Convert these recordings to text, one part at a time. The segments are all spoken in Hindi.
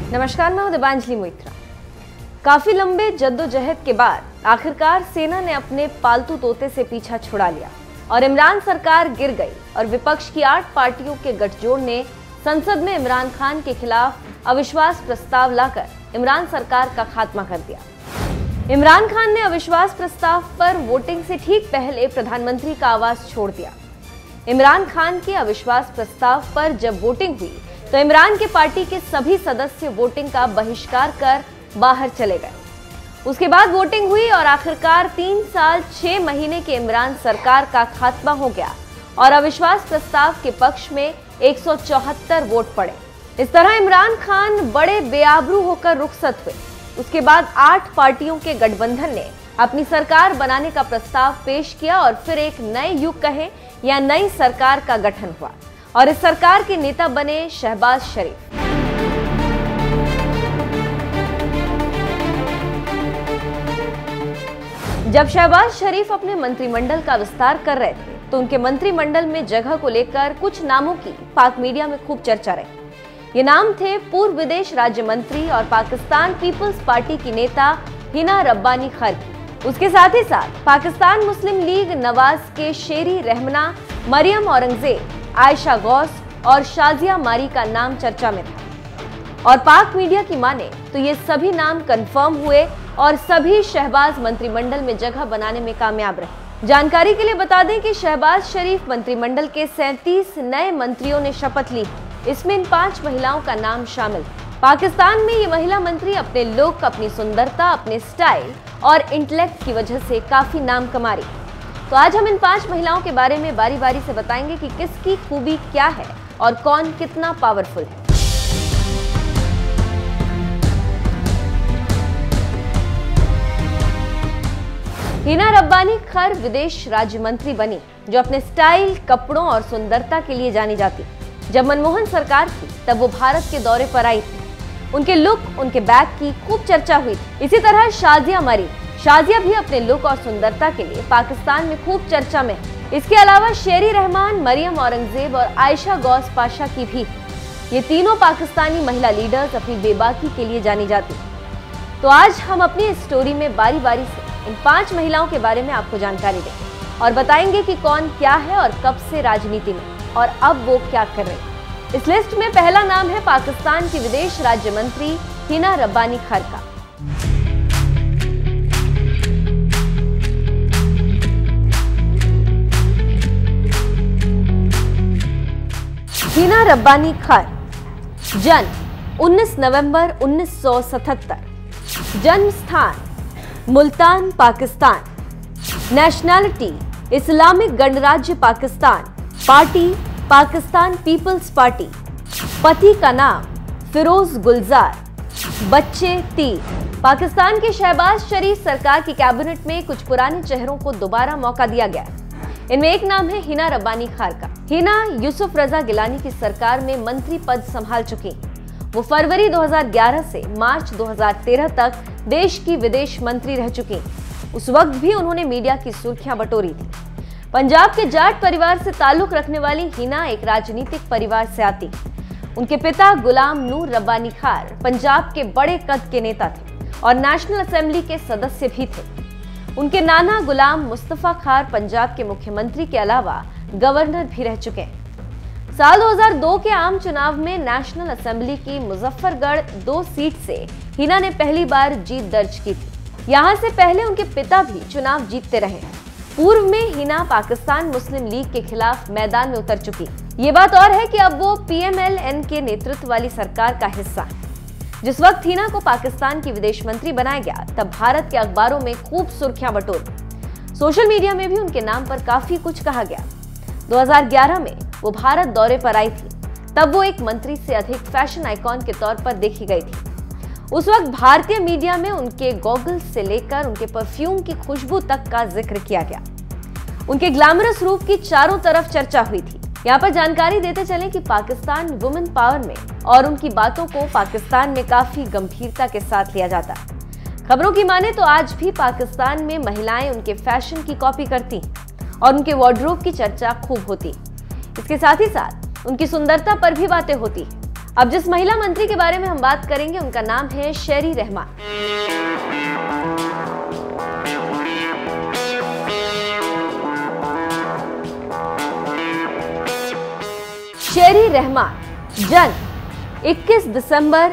नमस्कार, मैं हूं दिबांजलि मोइत्रा। काफी लंबे जद्दोजहद के बाद आखिरकार सेना ने अपने पालतू तोते से पीछा छुड़ा लिया और इमरान सरकार गिर गई और विपक्ष की 8 पार्टियों के गठजोड़ ने संसद में इमरान खान के खिलाफ अविश्वास प्रस्ताव लाकर इमरान सरकार का खात्मा कर दिया। इमरान खान ने अविश्वास प्रस्ताव पर वोटिंग से ठीक पहले प्रधानमंत्री का आवाज छोड़ दिया। इमरान खान के अविश्वास प्रस्ताव पर जब वोटिंग हुई तो इमरान के पार्टी के सभी सदस्य वोटिंग का बहिष्कार कर बाहर चले गए। उसके बाद वोटिंग हुई और आखिरकार 3 साल 6 महीने के इमरान सरकार का खात्मा हो गया और अविश्वास प्रस्ताव के पक्ष में 174 वोट पड़े। इस तरह इमरान खान बड़े बेआबरू होकर रुखसत हुए। उसके बाद 8 पार्टियों के गठबंधन ने अपनी सरकार बनाने का प्रस्ताव पेश किया और फिर एक नए युग कहें या नई सरकार का गठन हुआ और इस सरकार के नेता बने शहबाज शरीफ। जब शहबाज शरीफ अपने मंत्रिमंडल का विस्तार कर रहे थे तो उनके मंत्रिमंडल में जगह को लेकर कुछ नामों की पाक मीडिया में खूब चर्चा रही। ये नाम थे पूर्व विदेश राज्य मंत्री और पाकिस्तान पीपल्स पार्टी की नेता हिना रब्बानी खर की। उसके साथ ही साथ पाकिस्तान मुस्लिम लीग नवाज के शेरी रहमना, मरियम औरंगजेब, आयशा गौस और शाजिया मारी का नाम चर्चा में था और पाक मीडिया की माने तो ये सभी नाम कंफर्म हुए और सभी शहबाज मंत्रिमंडल में जगह बनाने में कामयाब रहे। जानकारी के लिए बता दें कि शहबाज शरीफ मंत्रिमंडल के 37 नए मंत्रियों ने शपथ ली। इसमें इन 5 महिलाओं का नाम शामिल है। पाकिस्तान में ये महिला मंत्री अपने लुक, अपनी सुंदरता, अपने स्टाइल और इंटेलेक्ट की वजह से काफी नाम कमा रही। तो आज हम इन 5 महिलाओं के बारे में बारी बारी से बताएंगे कि किसकी खूबी क्या है और कौन कितना पावरफुल है। हिना रब्बानी खर विदेश राज्य मंत्री बनी जो अपने स्टाइल, कपड़ों और सुंदरता के लिए जानी जाती। जब मनमोहन सरकार थी तब वो भारत के दौरे पर आई थी। उनके लुक, उनके बैग की खूब चर्चा हुई थी। इसी तरह शाजिया मारी, शाजिया भी अपने लुक और सुंदरता के लिए पाकिस्तान में खूब चर्चा में है। इसके अलावा शेरी रहमान, मरियम औरंगजेब और आयशा गौस पाशा की भी। ये तीनों पाकिस्तानी महिला लीडर्स अपनी बेबाकी के लिए जानी जाती। तो आज हम अपनी इस स्टोरी में बारी बारी से इन 5 महिलाओं के बारे में आपको जानकारी देंगे और बताएंगे कि कौन क्या है और कब से राजनीति में और अब वो क्या कर रहे हैं। इस लिस्ट में पहला नाम है पाकिस्तान की विदेश राज्य मंत्री हिना रब्बानी खर का। हिना रब्बानी खर, जन्म 19 नवंबर 1977, जन्म स्थान मुल्तान, पाकिस्तान, नेशनैलिटी इस्लामिक गणराज्य Pakistan, party Pakistan peoples party, पति का नाम फिरोज गुलजार, बच्चे 3। पाकिस्तान के शहबाज शरीफ सरकार की कैबिनेट में कुछ पुराने चेहरों को दोबारा मौका दिया गया। इनमें एक नाम है हिना रब्बानी खर का। हिना यूसुफ रजा गिलानी की सरकार में मंत्री पद संभाल चुकी। वो फरवरी 2011 से मार्च 2013 तक देश की विदेश मंत्री रह चुकी। उस वक्त भी उन्होंने मीडिया की सुर्खियां बटोरी थी। पंजाब के जाट परिवार से ताल्लुक रखने वाली हिना एक राजनीतिक परिवार से आती। उनके पिता गुलाम नूर रब्बानी खार पंजाब के बड़े कद के नेता थे और नेशनल असेंबली के सदस्य भी थे। उनके नाना गुलाम मुस्तफा खार पंजाब के मुख्यमंत्री के अलावा गवर्नर भी रह चुके हैं। साल 2002 के आम चुनाव में नेशनल असेंबली की मुजफ्फरगढ़ 2 सीट से हिना ने पहली बार जीत दर्ज की थी। यहां से पहले उनके पिता भी चुनाव जीतते रहे। पूर्व में हिना पाकिस्तान मुस्लिम लीग के खिलाफ मैदान में उतर चुकी। ये बात और है कि अब वो PMLN के नेतृत्व वाली सरकार का हिस्सा है। जिस वक्त हिना को पाकिस्तान की विदेश मंत्री बनाया गया तब भारत के अखबारों में खूब सुर्खियां बटोरी। सोशल मीडिया में भी उनके नाम पर काफी कुछ कहा गया। 2011 में वो भारत दौरे पर आई थी। तब वो एक मंत्री से अधिक फैशन आइकॉन के तौर पर देखी गई थी। उस वक्त भारतीय मीडिया में उनके गॉगल्स से लेकर उनके परफ्यूम की खुशबू तक का जिक्र किया गया। उनके ग्लैमरस रूप की चारों तरफ चर्चा हुई थी। यहाँ पर जानकारी देते चलें कि पाकिस्तान वुमेन पावर में और उनकी बातों को पाकिस्तान में काफी गंभीरता के साथ लिया जाता है। खबरों की माने तो आज भी पाकिस्तान में महिलाएं उनके फैशन की कॉपी करती और उनके वार्डरोब की चर्चा खूब होती। इसके साथ ही साथ उनकी सुंदरता पर भी बातें होती। अब जिस महिला मंत्री के बारे में हम बात करेंगे उनका नाम है शेरी रहमान। शेरी रहमान जन्म 21 दिसंबर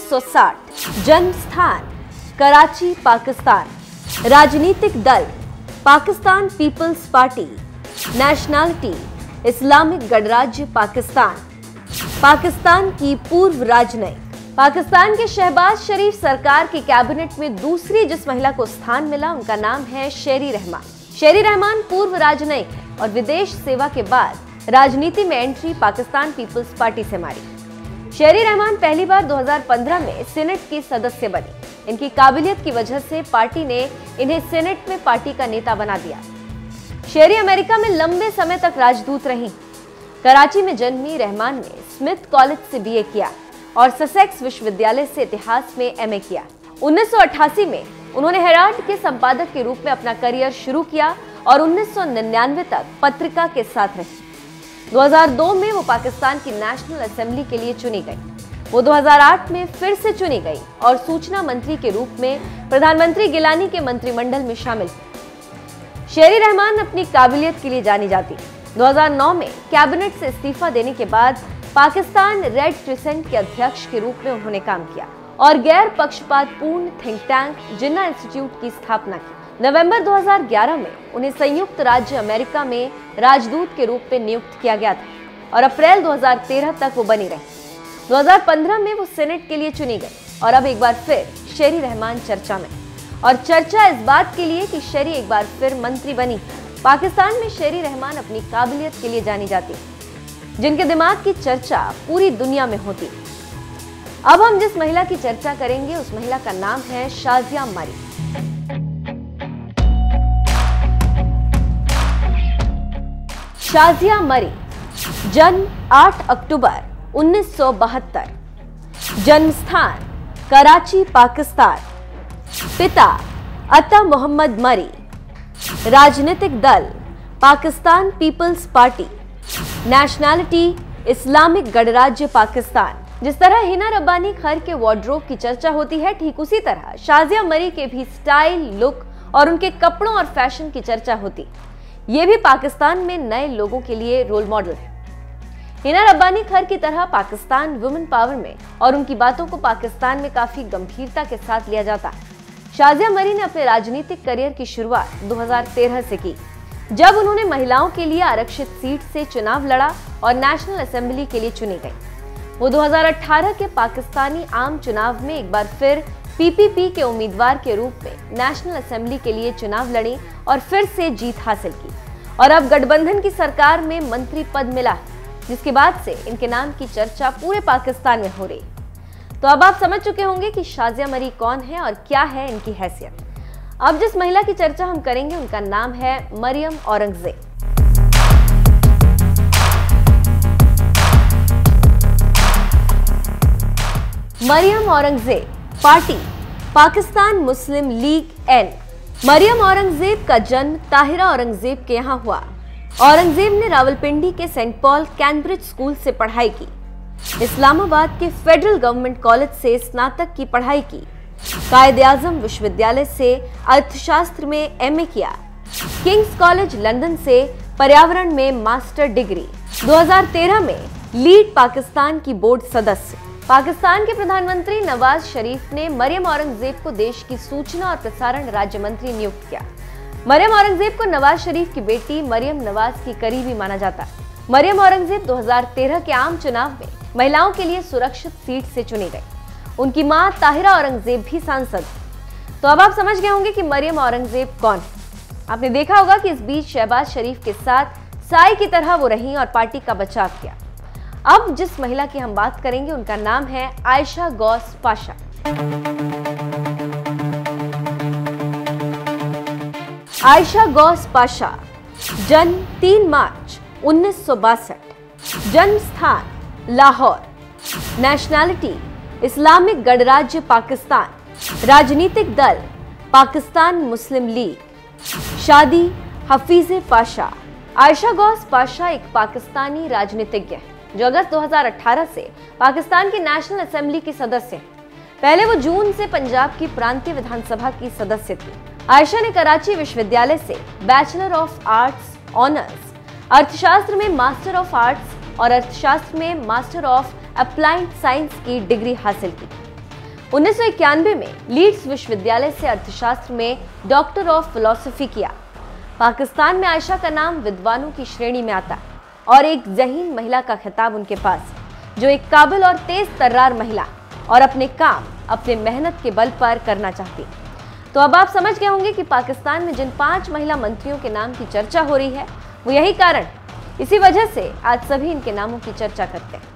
1960, जन्म स्थान कराची, पाकिस्तान, राजनीतिक दल Pakistan peoples party, nationality Islamic गणराज्य पाकिस्तान, पाकिस्तान की पूर्व राजनयिक। पाकिस्तान के शहबाज शरीफ सरकार की कैबिनेट में दूसरी जिस महिला को स्थान मिला उनका नाम है शेरी रहमान। शेरी रहमान पूर्व राजनयिक है और विदेश सेवा के बाद राजनीति में एंट्री पाकिस्तान पीपल्स पार्टी से मारी। शेरी रहमान पहली बार 2015 में सीनेट की सदस्य बनी। इनकी काबिलियत की वजह से पार्टी ने इन्हें सीनेट में पार्टी का नेता बना दिया। शेरी अमेरिका में लंबे समय तक राजदूत रहीं। कराची में जन्मी रहमान ने स्मिथ कॉलेज से बीए किया और ससेक्स विश्वविद्यालय से इतिहास में एमए किया। 1988 में उन्होंने हेराल्ड के संपादक के रूप में अपना करियर शुरू किया और 1999 तक पत्रिका के साथ रही। 2002 में वो पाकिस्तान की नेशनल असेंबली के लिए चुनी गई। वो 2008 में फिर से चुनी गई और सूचना मंत्री के रूप में प्रधानमंत्री गिलानी के मंत्रिमंडल में शामिल हुई। शेरी रहमान अपनी काबिलियत के लिए जानी जाती। 2009 में कैबिनेट से इस्तीफा देने के बाद पाकिस्तान रेड क्रिसेंट के अध्यक्ष के रूप में उन्होंने काम किया और गैर पक्षपातपूर्ण थिंक टैंक जिन्ना इंस्टीट्यूट की स्थापना की। नवंबर 2011 में उन्हें संयुक्त राज्य अमेरिका में राजदूत के रूप में नियुक्त किया गया था और अप्रैल 2013 तक वो बनी रही। 2015 में वो सीनेट के लिए चुनी गई और अब एक बार फिर शेरी रहमान चर्चा में, और चर्चा इस बात के लिए कि शेरी एक बार फिर मंत्री बनी। पाकिस्तान में शेरी रहमान अपनी काबिलियत के लिए जानी जाती है, जिनके दिमाग की चर्चा पूरी दुनिया में होती। अब हम जिस महिला की चर्चा करेंगे उस महिला का नाम है शाजिया मरी। शाजिया मरी जन्म 8 अक्टूबर 1972, जन्म स्थान कराची, पाकिस्तान, पिता अता मोहम्मद मरी, राजनीतिक दल Pakistan peoples party, nationality Islamic गणराज्य पाकिस्तान। जिस तरह हिना रब्बानी खर के वार्डरोब की चर्चा होती है, ठीक उसी तरह शाजिया मरी के भी स्टाइल, लुक और उनके कपड़ों और फैशन की चर्चा होती। ये भी पाकिस्तान में नए लोगों के लिए रोल मॉडल है। हिना रब्बानी खर की तरह पाकिस्तान वुमेन पावर में और उनकी बातों को पाकिस्तान में काफी गंभीरता के साथ लिया जाता है। शाजिया मरी ने अपने राजनीतिक करियर की शुरुआत 2013 से की, जब उन्होंने महिलाओं के लिए आरक्षित सीट से चुनाव लड़ा और नेशनल असेंबली के लिए चुनी गई। वो 2018 के पाकिस्तानी आम चुनाव में एक बार फिर पीपीपी के उम्मीदवार के रूप में नेशनल असेंबली के लिए चुनाव लड़ी और फिर से जीत हासिल की और अब गठबंधन की सरकार में मंत्री पद मिला, जिसके बाद से इनके नाम की चर्चा पूरे पाकिस्तान में हो रही। तो अब आप समझ चुके होंगे कि शाजिया मरी कौन है और क्या है इनकी हैसियत। अब जिस महिला की चर्चा हम करेंगे उनका नाम है मरियम औरंगजेब। Maryam Aurangzeb party Pakistan Muslim League N. मरियम औरंगजेब का जन्म ताहिरा औरंगजेब के यहाँ हुआ। औरंगजेब ने रावलपिंडी के सेंट पॉल कैम्ब्रिज स्कूल से पढ़ाई की, इस्लामाबाद के फेडरल गवर्नमेंट कॉलेज से स्नातक की पढ़ाई की, कायद-ए-आज़म विश्वविद्यालय से अर्थशास्त्र में एमए किया, किंग्स कॉलेज लंदन से पर्यावरण में मास्टर डिग्री, 2013 में लीड पाकिस्तान की बोर्ड सदस्य। पाकिस्तान के प्रधानमंत्री नवाज शरीफ ने मरियम औरंगजेब को देश की सूचना और प्रसारण राज्य मंत्री नियुक्त किया। मरियम औरंगजेब को नवाज शरीफ की बेटी मरियम नवाज की करीबी माना जाता है। मरियम औरंगजेब 2013 के आम चुनाव में महिलाओं के लिए सुरक्षित सीट से चुनी गई। उनकी मां ताहिरा औरंगजेब भी सांसद। तो अब आप समझ गए होंगे कि मरियम औरंगजेब कौन है। आपने देखा होगा कि इस बीच शहबाज शरीफ के साथ साई की तरह वो रहीं और पार्टी का बचाव किया। अब जिस महिला की हम बात करेंगे उनका नाम है आयशा गौस पाशा। आयशा गौस पाशा जन्म 3 मार्च 1962, जन्म स्थान लाहौर, नेशनैलिटी इस्लामिक गणराज्य पाकिस्तान, राजनीतिक दल पाकिस्तान मुस्लिम लीग, शादी हफीज पाशा। आयशा गौस पाशा एक पाकिस्तानी राजनीतिज्ञ है। जो अगस्त 2018 से पाकिस्तान की नेशनल असेंबली की सदस्य हैं। पहले वो जून से पंजाब की प्रांतीय विधानसभा की सदस्य थी। आयशा ने कराची विश्वविद्यालय से बैचलर ऑफ आर्ट्स ऑनर्स, अर्थशास्त्र में मास्टर ऑफ आर्ट्स और अर्थशास्त्र में मास्टर ऑफ अप्लाइड साइंस की डिग्री हासिल की। 1991 में लीड्स विश्वविद्यालय से अर्थशास्त्र में डॉक्टर ऑफ फिलॉसफी किया। पाकिस्तान में आयशा का नाम विद्वानों की श्रेणी में आता और एक ज़हीन महिला का खिताब उनके पास, जो एक काबिल और तेज तर्रार महिला और अपने काम अपने मेहनत के बल पर करना चाहती। तो अब आप समझ गए होंगे कि पाकिस्तान में जिन 5 महिला मंत्रियों के नाम की चर्चा हो रही है वो यही कारण, इसी वजह से आज सभी इनके नामों की चर्चा करते हैं।